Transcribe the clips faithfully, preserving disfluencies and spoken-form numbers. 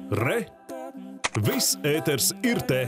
Re! Viss ēters ir te!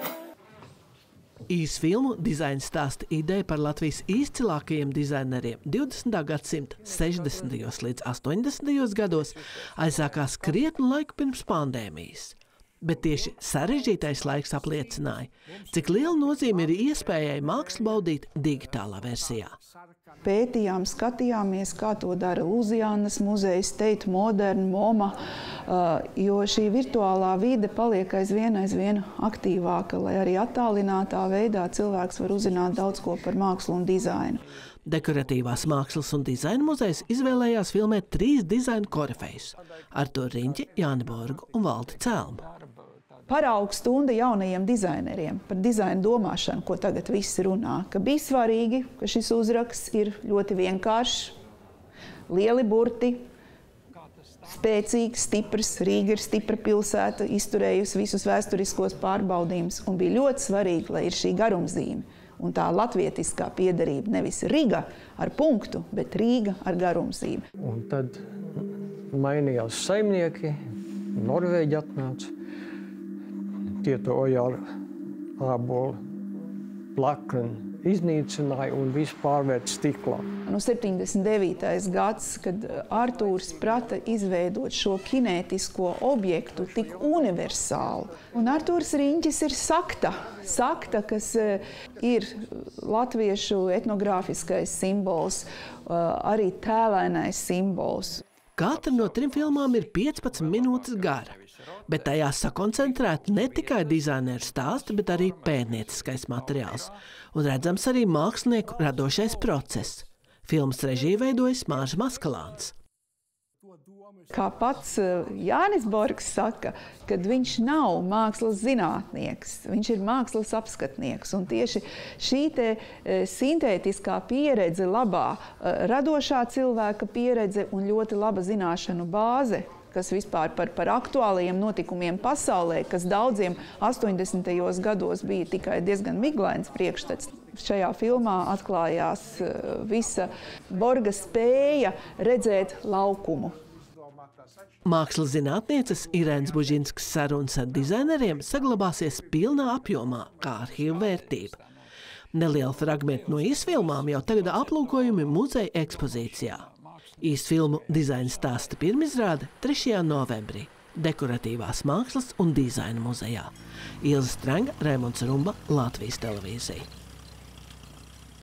Īsfilmu dizaina stāsta ideja par Latvijas izcilākajiem dizaineriem divdesmitā gadsimta sešdesmitajos līdz astoņdesmitajos gados aizsākās krietnu laiku pirms pandēmijas. Bet tieši sarežģītais laiks apliecināja, cik liela nozīme ir iespējai mākslu baudīt digitālā versijā. Pētījām, skatījāmies, kā to dara Lūzijānas muzejs, Tate Modern, MoMA, jo šī virtuālā vide paliek aizvien, aizvien aktīvāka, lai arī attālinātā veidā cilvēks var uzzināt daudz ko par mākslu un dizainu. Dekoratīvās mākslas un dizaina muzejs izvēlējās filmēt trīs dizaina korifejus – Arturu Riņķi, Jāni Borgu un Valdi Celmu. Paraugu stunda jaunajiem dizaineriem par dizaina domāšanu, ko tagad visi runā, ka bija svarīgi, ka šis uzraksts ir ļoti vienkāršs, lieli burti, spēcīgs, stiprs, Rīga ir stipra pilsēta, izturējusi visus vēsturiskos pārbaudījumus, un bija ļoti svarīgi, lai ir šī garumzīme. Un tā latvietiskā piederība nevis Riga ar punktu, bet Rīga ar garumzīmi. Un tad mainījās saimnieki, Norvēģi atnāca. Tie to ojāru ābolu plakni iznīcināja un visu pārvērt stiklā. Nu, septiņdesmit devītais gads, kad Artūrs prata izveidot šo kinētisko objektu tik universālu. Un Artūrs Riņķis ir sakta, sakta, kas ir latviešu etnogrāfiskais simbols, arī tēlainais simbols. Katra no trim filmām ir piecpadsmit minūtes gara, bet tajās sakoncentrēta ne tikai dizaineru stāsti, bet arī pētnieciskais materiāls un redzams arī mākslinieku radošais process. Filmas režiju veidojas Mārs Maskalāns. Kā pats Jānis Borgs saka, kad viņš nav mākslas zinātnieks, viņš ir mākslas apskatnieks. Un tieši šī te sintētiskā pieredze, labā radošā cilvēka pieredze un ļoti laba zināšanu bāze, kas vispār par, par aktuālajiem notikumiem pasaulē, kas daudziem astoņdesmitajos gados bija tikai diezgan miglains priekšstats. Šajā filmā atklājās visa Borga spēja redzēt laukumu. Mākslas zinātnieces Irēnas Bužinskas sarunas ar dizaineriem saglabāsies pilnā apjomā kā arhīva vērtība. Neliela fragmenta no īsfilmām jau tagad aplūkojumi muzeja ekspozīcijā. Īsfilmu dizaina stāsta pirmizrāde trešajā novembrī Dekoratīvās mākslas un dizaina muzejā. Ilze Strenga, Raimonds Rumba, Latvijas televīzija.